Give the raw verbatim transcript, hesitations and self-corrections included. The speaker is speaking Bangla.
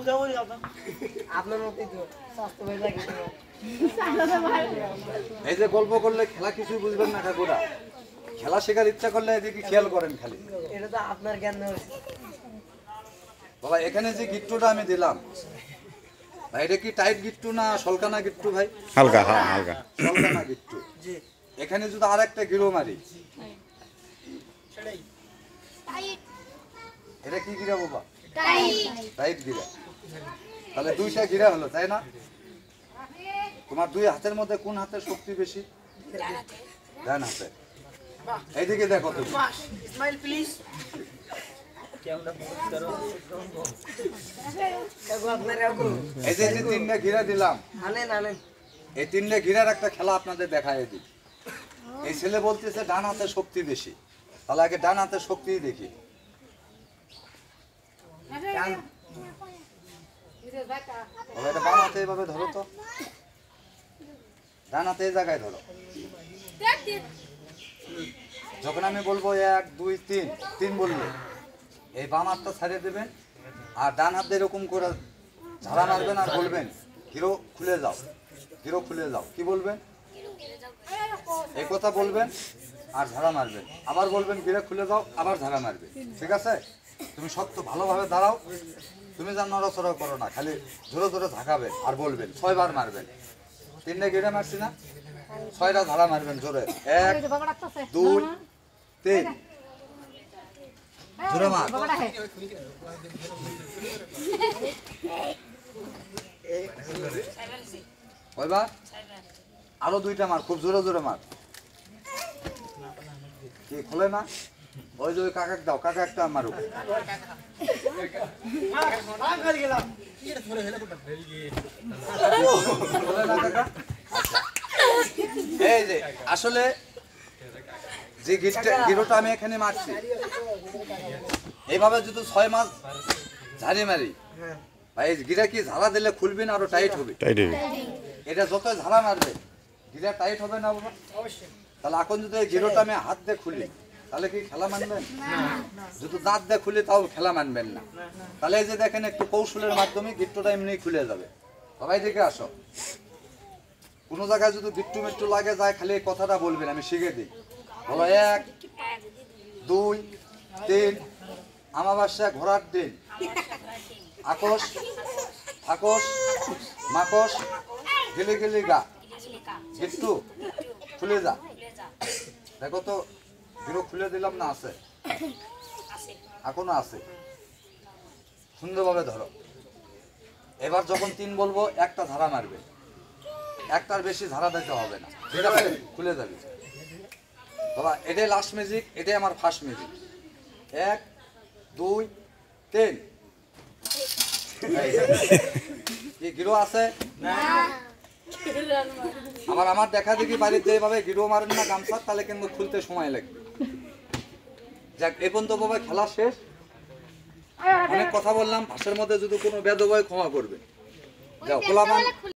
আপনার মতই তো স্বাস্থ্য ভাই লাগে এই যে গল্প করলে খেলা কিছু বুঝবেন না ঠাকুরা, খেলা শেখার ইচ্ছা করলে এদিকে খেয়াল করেন খালি। এটা তো আপনার জ্ঞান বাবা এখানে যে গিট্টুটা আমি দিলাম ভাই, এটা কি টাইট গিট্টু না সলকানা গিট্টু ভাই? হালকা, হ্যাঁ হালকা সলকানা গিট্টু। এখানে যদি আর একটা গিরো মারি, এটা কি গিরা বাবা? টাইট গিরা। তাহলে দুইটা গিরা হলো, তাই না? তোমার দুই হাতের মধ্যে কোন হাতের শক্তি বেশি? ডান হাতে। এইদিকে দেখো তুমি। Smile please. এই যে তিনটা ঘিরা দিলাম, আনেন আনেন। এই তিনটা ঘিরার একটা খেলা আপনাদের দেখায় দিই। এই ছেলে বলতেছে ডান হাতে শক্তি বেশি, তাহলে আগে ডান হাতের শক্তিই দেখি। এটা বাম হাতে এভাবে ধরো তো, ডান হাতে এই জায়গায় ধরো। যখন আমি বলবো এক দুই তিন, তিন বললে এই বাম হাতটা ছাড়িয়ে দেবেন আর ডান হাতে এরকম করে ঝাড়া মারবেন আর বলবেন হিরো খুলে যাও, হিরো খুলে যাও। কি বলবেন? এই কথা বলবেন আর ঝাড়া মারবেন, আবার বলবেন গিরে খুলে যাও, আবার ঝাড়া মারবে। ঠিক আছে? তুমি শক্ত ভালোভাবে দাঁড়াও, তুমি যা নড়াচড়া করো না, খালি জোরে জোরে ঝাঁকাবে আর বলবেন, ছয়বার মারবেন। তিনটে গিরে মারছি না, ছয়টা ঝাড়া মারবেন জোরে। এক দুই তিন, জোরে মার। কয়বার? আরো দুইটা মার, খুব জোরে জোরে মার। কি খোলে না? ওই যে ওই কাকাক দাও, কাকা একটা মারুক। এই যে আসলে যে গিরোটা আমি এখানে মারছি, এইভাবে যদি ছয় মাস ঝাড়ি মারি ভাই, গিরা কি ঝাড়া দিলে খুলবে না আরো টাইট হবে? এটা যত ঝাড়া মারবে গিরা টাইট হবে না বাবা? তাহলে এখন যদি এই গিরোটা আমি হাত দিয়ে খুলি তাহলে কি খেলা মানবেন? যদি দাঁত দিয়ে খুলি তাও খেলা মানবেন না। তাহলে এই যে দেখেন একটু কৌশলের মাধ্যমে গিট্টুটা এমনি খুলে যাবে। সবাই দিকে আসো। কোনো জায়গায় যদি গিট্টু মিট্টু লাগে যায়, খালি এই কথাটা বলবেন, আমি শিখে দিই। বলো এক দুই তিন, আমাবাস্যা ঘোড়ার দিন, আকস থাকস মাকস গিলি গিলি গা, গিট্টু খুলে যা। দেখো তো গিরো খুলে দিলাম না? আছে এখনো আছে। সুন্দরভাবে ধরো। এবার যখন তিন বলবো একটা ধারা মারবে, একটার বেশি ধারা দিতে হবে না। ঠিক আছে? খুলে যাবে বাবা। এটাই লাস্ট মিউজিক, এটাই আমার ফার্স্ট মিউজিক। এক দুই তিন। কি গিরো আছে? আমার আমার দেখা দেখি বাড়িতে এভাবে গিরো মারেন না গামছা, তাহলে কিন্তু খুলতে সময় লাগবে। যাক, এ পর্যন্ত বাবা খেলা শেষ। অনেক কথা বললাম, ভাষার মধ্যে যদি কোনো বেদবয় ক্ষমা করবে। যাও, খোলা